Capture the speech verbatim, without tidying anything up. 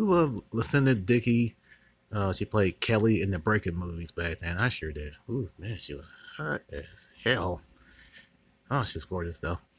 Who loved Lucinda Dickey? Uh, she played Kelly in the Breakin movies back then. I sure did. Ooh, man, she was hot as hell. Oh, she's gorgeous though.